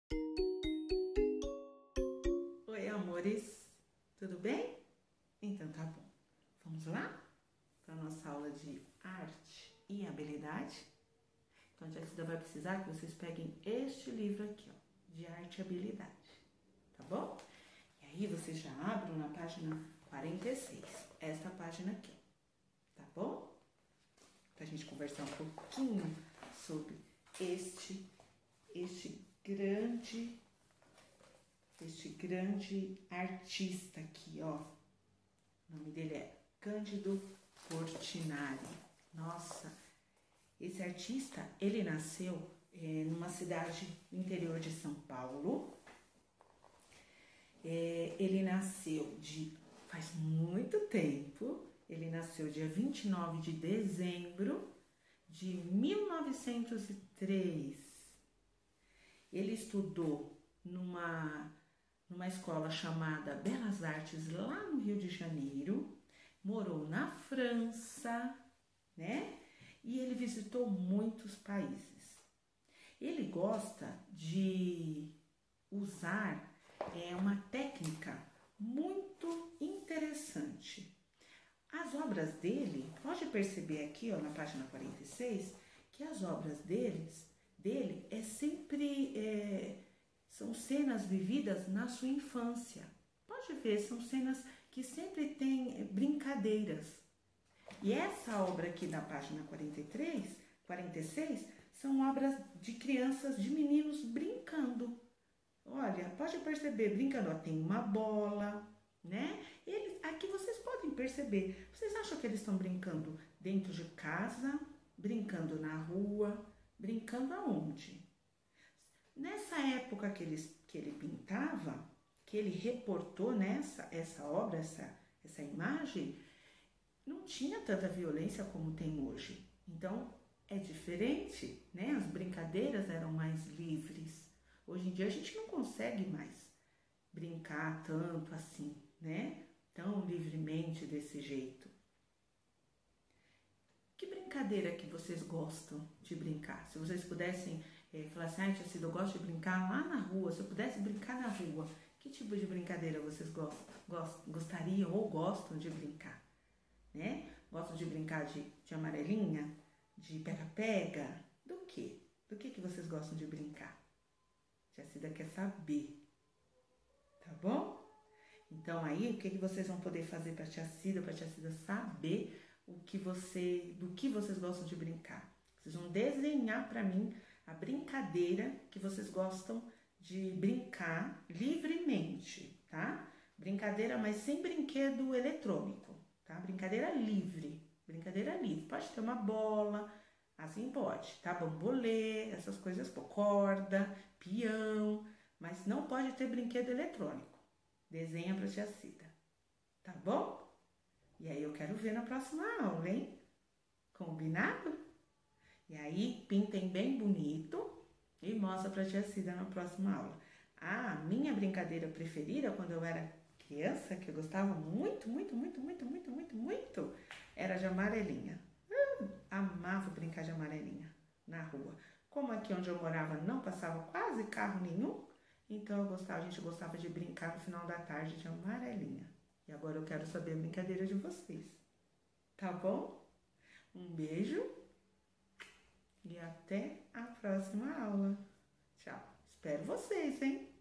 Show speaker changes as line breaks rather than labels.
Oi, amores, tudo bem? Então tá bom. Vamos lá para a nossa aula de arte e habilidade? Então a tia Cida vai precisar que vocês peguem este livro aqui, ó, de arte e habilidade, tá bom? E aí vocês já abrem na página 46, esta página aqui, tá bom? Pra gente conversar um pouquinho sobre este grande artista aqui, ó. O nome dele é Cândido Portinari. Nossa, esse artista, ele nasceu numa cidade no interior de São Paulo. Ele nasceu faz muito tempo, ele nasceu dia 29 de dezembro de 1903. Ele estudou numa escola chamada Belas Artes, lá no Rio de Janeiro, morou na França, né? E ele visitou muitos países. Ele gosta de usar uma técnica muito interessante. As obras dele, pode perceber aqui, ó, na página 46, que as obras dele são cenas vividas na sua infância. Pode ver, são cenas que sempre tem brincadeiras. E essa obra aqui na página 46, são obras de crianças, de meninos brincando. Olha, pode perceber, brincando, ó, tem uma bola, né? Aqui vocês podem perceber. Vocês acham que eles estão brincando dentro de casa, brincando na rua, brincando aonde? Nessa época que ele pintava, que ele reportou essa obra, essa imagem, não tinha tanta violência como tem hoje. Então, é diferente, né? As brincadeiras eram mais livres. Hoje em dia a gente não consegue mais brincar tanto assim, né? Tão livremente desse jeito. Que brincadeira que vocês gostam de brincar? Se vocês pudessem falar assim, tia Cida, eu gosto de brincar lá na rua, se eu pudesse brincar na rua, que tipo de brincadeira vocês gostariam ou gostam de brincar? Né? Gostam de brincar de amarelinha? De pega-pega? Do quê? Do que vocês gostam de brincar? Tia Cida quer saber, tá bom? Então aí, o que vocês vão poder fazer para tia Cida saber do que vocês gostam de brincar? Vocês vão desenhar para mim a brincadeira que vocês gostam de brincar livremente, tá? Brincadeira, mas sem brinquedo eletrônico, tá? Brincadeira livre. Pode ter uma bola, assim pode, tá? Bambolê, essas coisas, corda, peão, mas não pode ter brinquedo eletrônico. Desenha pra tia Cida, tá bom? E aí eu quero ver na próxima aula, hein? Combinado? E aí pintem bem bonito e mostra pra tia Cida na próxima aula. A minha brincadeira preferida quando eu era criança, que eu gostava muito, era de amarelinha. Amava brincar de amarelinha na rua. Como aqui onde eu morava não passava quase carro nenhum, então a gente gostava de brincar no final da tarde de amarelinha. E agora eu quero saber a brincadeira de vocês. Tá bom? Um beijo e até a próxima aula. Tchau. Espero vocês, hein?